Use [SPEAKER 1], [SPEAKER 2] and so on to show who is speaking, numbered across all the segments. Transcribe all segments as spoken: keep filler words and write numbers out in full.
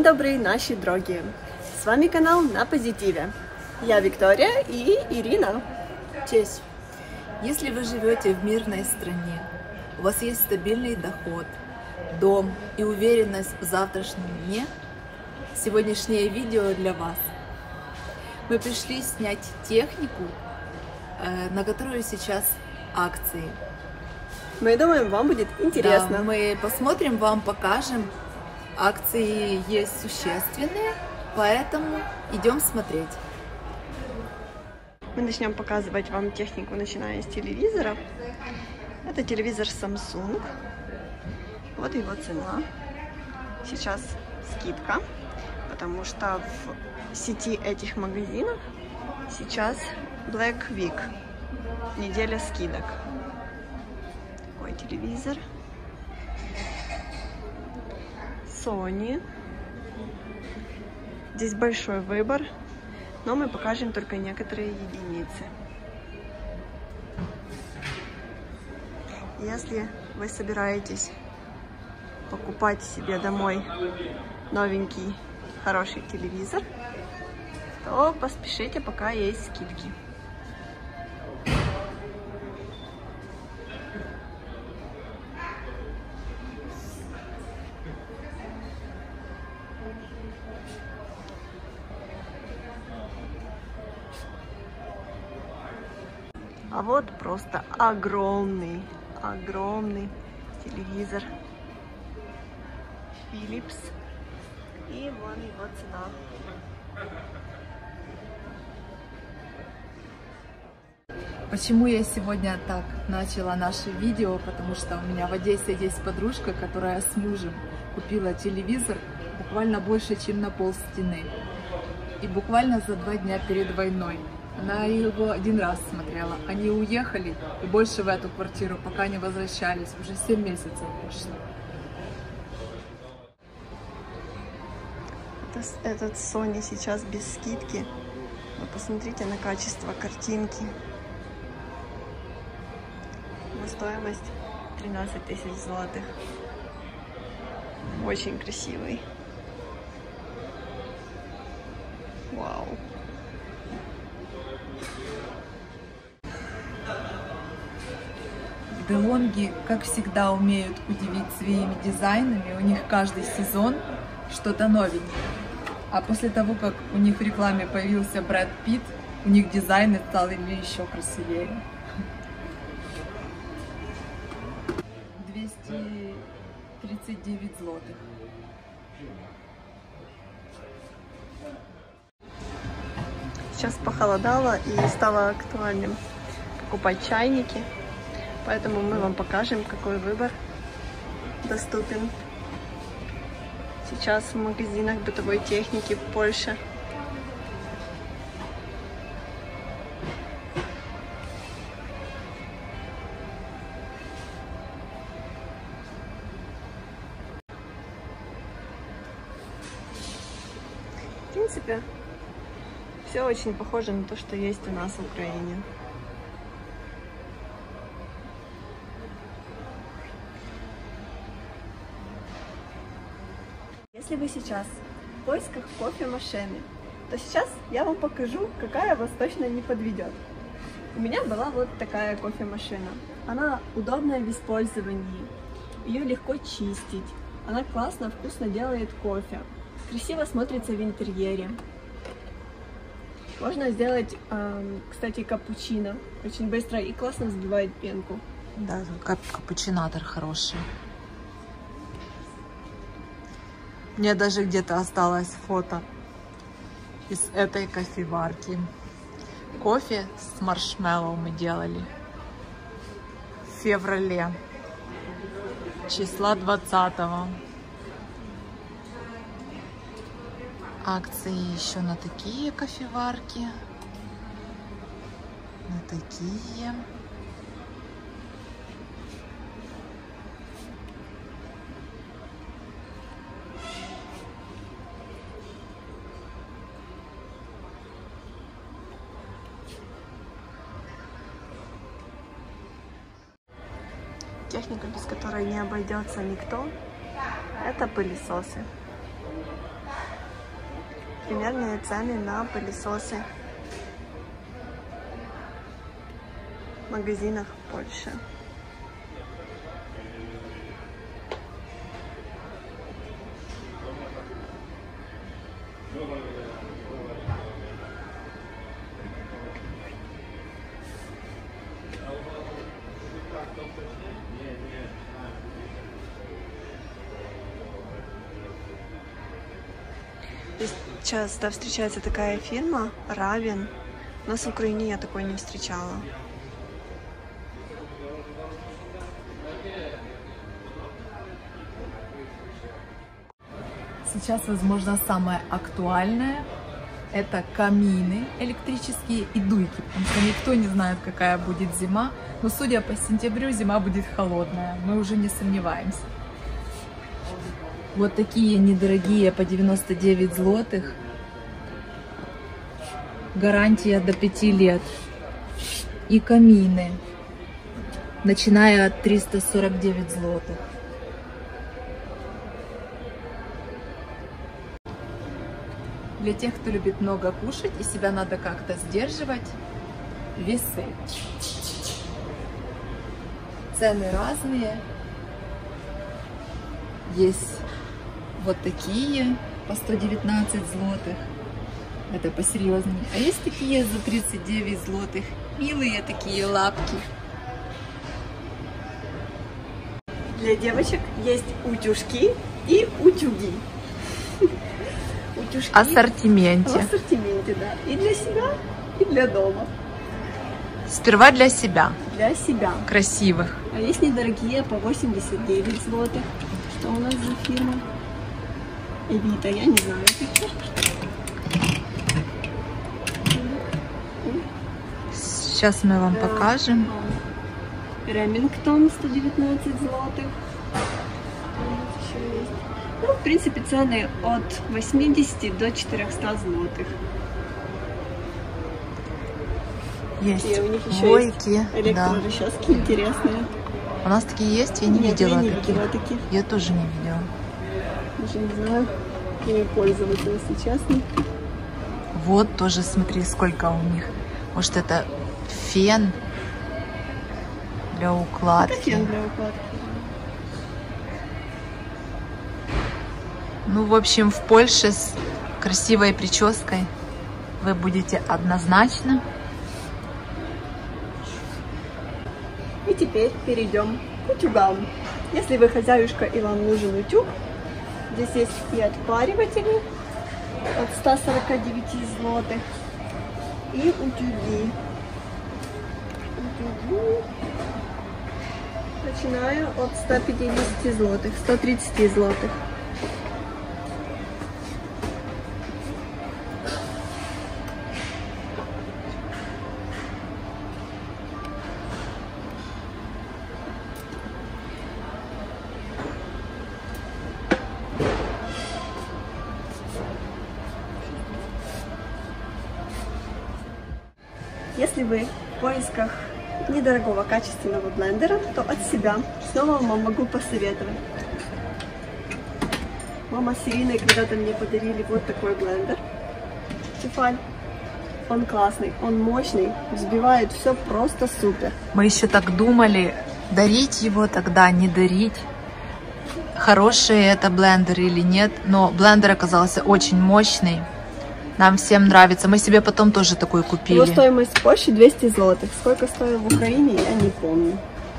[SPEAKER 1] добрый, наши дорогие! С вами канал На Позитиве. Я Виктория и Ирина.
[SPEAKER 2] Честь! Если вы живете в мирной стране, у вас есть стабильный доход, дом и уверенность в завтрашнем дне, сегодняшнее видео для вас. Мы пришли снять технику, на которую сейчас акции.
[SPEAKER 1] Мы думаем, вам будет интересно.
[SPEAKER 2] Да, мы посмотрим, вам покажем. Акции есть существенные, поэтому идем смотреть.
[SPEAKER 1] Мы начнем показывать вам технику, начиная с телевизора. Это телевизор Samsung. Вот его цена. Сейчас скидка, потому что в сети этих магазинов сейчас Black Week, неделя скидок. Такой телевизор. Sony. Здесь большой выбор, но мы покажем только некоторые единицы. Если вы собираетесь покупать себе домой новенький хороший телевизор, то поспешите, пока есть скидки. А вот просто огромный, огромный телевизор Philips. И вон его цена.
[SPEAKER 2] Почему я сегодня так начала наше видео? Потому что у меня в Одессе есть подружка, которая с мужем купила телевизор буквально больше, чем на пол стены. И буквально за два дня перед войной. Она его один раз смотрела. Они уехали и больше в эту квартиру, пока не возвращались. Уже семь месяцев прошло.
[SPEAKER 1] Этот Sony сейчас без скидки. Вы посмотрите на качество картинки. На стоимость тринадцать тысяч злотых. Очень красивый. Вау.
[SPEAKER 2] Делонги, как всегда, умеют удивить своими дизайнами. У них каждый сезон что-то новенькое. А после того, как у них в рекламе появился Брэд Питт, у них дизайны стали еще красивее. двести тридцать девять злотых.
[SPEAKER 1] Сейчас похолодало и стало актуальным покупать чайники. Поэтому мы вам покажем, какой выбор доступен сейчас в магазинах бытовой техники в Польше. В принципе, все очень похоже на то, что есть у нас в Украине. Если вы сейчас в поисках кофемашины, то сейчас я вам покажу, какая вас точно не подведет. У меня была вот такая кофемашина. Она удобная в использовании, ее легко чистить, она классно, вкусно делает кофе, красиво смотрится в интерьере. Можно сделать, кстати, капучино очень быстро и классно взбивает пенку.
[SPEAKER 2] Да, кап капучинатор хороший. Мне даже где-то осталось фото из этой кофеварки. Кофе с маршмеллоу мы делали в феврале, числа двадцатого. Акции еще на такие кофеварки, на такие.
[SPEAKER 1] техника, без которой не обойдется никто, это пылесосы. примерные цены на пылесосы в магазинах Польши. Часто встречается такая фирма Равен. У нас в Украине я такой не встречала.
[SPEAKER 2] Сейчас, возможно, самое актуальное — это камины электрические и дуйки, потому что никто не знает, какая будет зима, но, судя по сентябрю, зима будет холодная, мы уже не сомневаемся. Вот такие недорогие по девяносто девять злотых, гарантия до пяти лет, и камины, начиная от триста сорок девять злотых. Для тех, кто любит много кушать и себя надо как-то сдерживать, весы. Цены разные. Есть вот такие по сто девятнадцать злотых. Это посерьезнее. А есть такие за тридцать девять злотых. Милые такие лапки.
[SPEAKER 1] Для девочек есть утюжки и утюги. Утюжки
[SPEAKER 2] Ассортименте.
[SPEAKER 1] в ассортименте, да. И для себя, и для дома.
[SPEAKER 2] Сперва для себя.
[SPEAKER 1] Для себя.
[SPEAKER 2] Красивых.
[SPEAKER 1] А есть недорогие по восемьдесят девять злотых. Что у нас за фирма? Эвита, я не знаю.
[SPEAKER 2] Сейчас мы вам покажем.
[SPEAKER 1] Ремингтон сто девятнадцать злотых. Ну, в принципе, цены от восьмидесяти до четырёхсот злотых.
[SPEAKER 2] Есть
[SPEAKER 1] И у них еще
[SPEAKER 2] бойки.
[SPEAKER 1] есть электрорасчески, да. Интересные.
[SPEAKER 2] У нас такие есть? Я не
[SPEAKER 1] Нет,
[SPEAKER 2] видела.
[SPEAKER 1] я не
[SPEAKER 2] таких.
[SPEAKER 1] видела таких.
[SPEAKER 2] Я тоже не видела.
[SPEAKER 1] Даже не знаю, ими пользоваться, если честно.
[SPEAKER 2] Вот тоже смотри, сколько у них. Может, это фен для укладки.
[SPEAKER 1] Это фен для укладки.
[SPEAKER 2] Ну, в общем, в Польше с красивой прической вы будете однозначно.
[SPEAKER 1] И теперь перейдем к утюгам. Если вы хозяюшка и вам нужен утюг, здесь есть и отпариватели от ста сорока девяти злотых, и утюги. Утюги. Начинаю от ста пятидесяти злотых, ста тридцати злотых. Если вы в поисках недорогого качественного блендера, то от себя снова вам могу посоветовать. Мама с Ириной когда-то мне подарили вот такой блендер. Тефаль. Он классный, он мощный, взбивает все просто супер.
[SPEAKER 2] Мы еще так думали, дарить его тогда, не дарить. Хороший это блендер или нет, но блендер оказался очень мощный. Нам всем нравится. Мы себе потом тоже такой купили.
[SPEAKER 1] Его стоимость в Польше двести злотых. Сколько стоил в Украине, я не помню.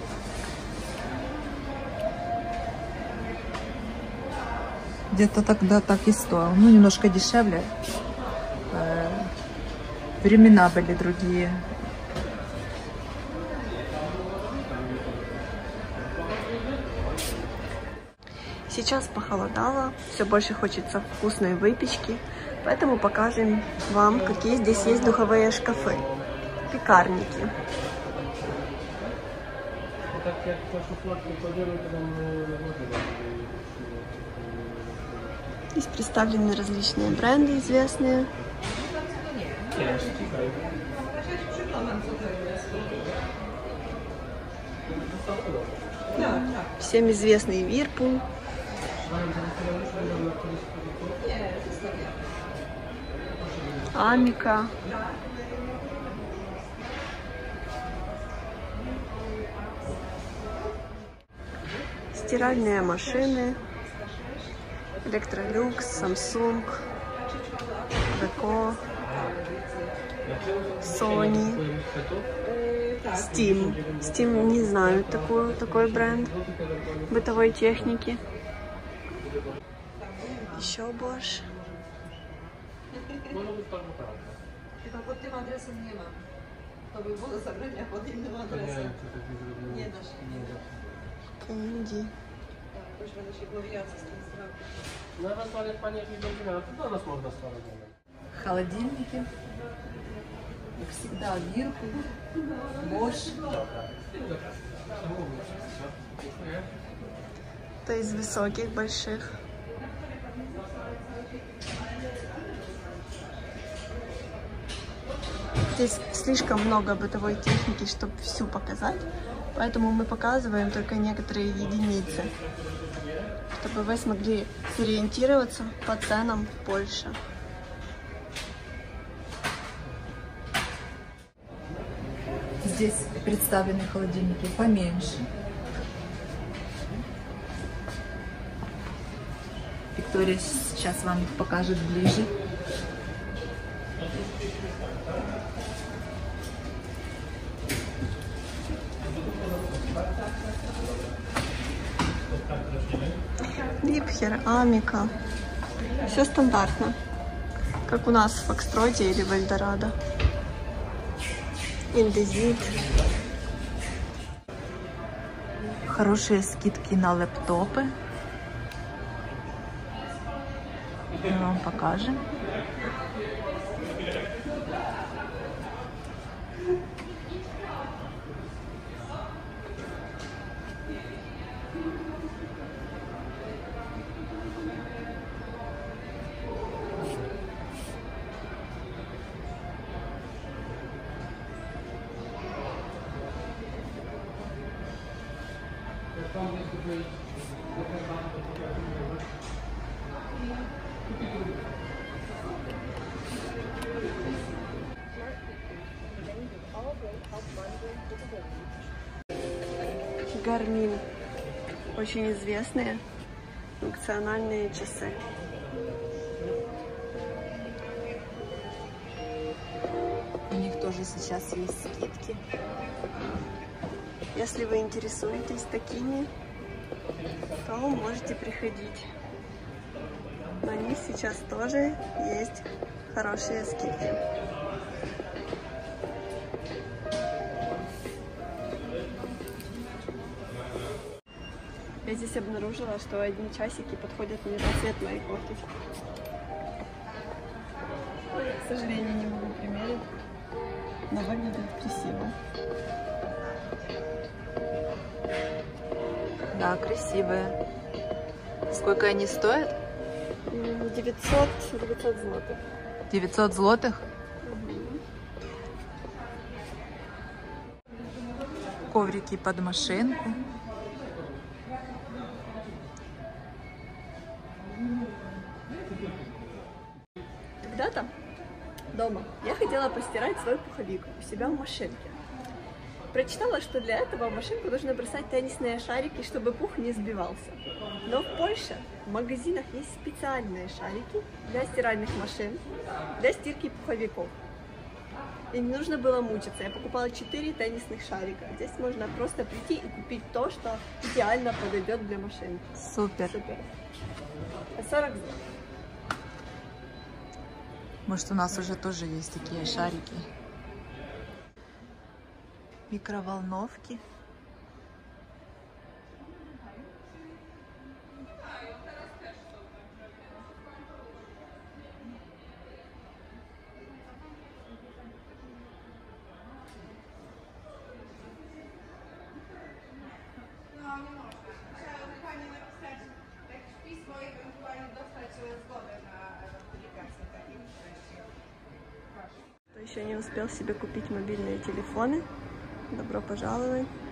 [SPEAKER 2] Где-то тогда так и стоил. Ну, немножко дешевле. Времена были другие.
[SPEAKER 1] Сейчас похолодало, все больше хочется вкусной выпечки, поэтому покажем вам, какие здесь есть духовые шкафы, пекарники. Здесь представлены различные бренды известные. Всем известный Whirlpool. Амика. Стиральные машины. Electrolux, Samsung, Beko, Sony, Steam. Steam не знаю такую, такой бренд бытовой техники. Еще Bosch.
[SPEAKER 2] Pod tym adresem nie ma. To by było do zabrania pod innym adresem. Nie da się.
[SPEAKER 1] Candy.
[SPEAKER 2] Już będę się głowiła, co z tym zrobić.
[SPEAKER 3] No ewentualnie jak pani jakieś będzie miała, to do nas można stworzyć.
[SPEAKER 2] Холодильники. Как всегда, Whirlpool, Bosch.
[SPEAKER 1] То из высоких, больших. Здесь слишком много бытовой техники, чтобы всю показать, поэтому мы показываем только некоторые единицы, чтобы вы смогли сориентироваться по ценам в Польше.
[SPEAKER 2] Здесь представлены холодильники поменьше. Виктория сейчас вам их покажет ближе.
[SPEAKER 1] Липхер, Амика. Все стандартно, как у нас в Фокстроте или в Эльдорадо. Индезит.
[SPEAKER 2] Хорошие скидки на лэптопы. Мы вам покажем.
[SPEAKER 1] Garmin. Очень известные функциональные часы.
[SPEAKER 2] У них тоже сейчас есть скидки.
[SPEAKER 1] Если вы интересуетесь такими, то можете приходить. На них сейчас тоже есть хорошие скидки. Я здесь обнаружила, что одни часики подходят мне на цвет моей кофты. К сожалению, не могу примерить, но выглядит красиво.
[SPEAKER 2] Да, красивые. Сколько они стоят?
[SPEAKER 1] девятьсот, девятьсот злотых.
[SPEAKER 2] девятьсот злотых?
[SPEAKER 1] Угу.
[SPEAKER 2] Коврики под машинку.
[SPEAKER 1] Когда-то дома я хотела постирать свой пуховик у себя в машинке. Прочитала, что для этого в машинку нужно бросать теннисные шарики, чтобы пух не сбивался. Но в Польше в магазинах есть специальные шарики для стиральных машин, для стирки пуховиков. И не нужно было мучиться. Я покупала четыре теннисных шарика. Здесь можно просто прийти и купить то, что идеально подойдет для машин.
[SPEAKER 2] Супер.
[SPEAKER 1] Супер. сорок злотых.
[SPEAKER 2] Может, у нас уже тоже есть такие шарики. Микроволновки.
[SPEAKER 1] Кто еще не успел себе купить мобильные телефоны, добро пожаловать.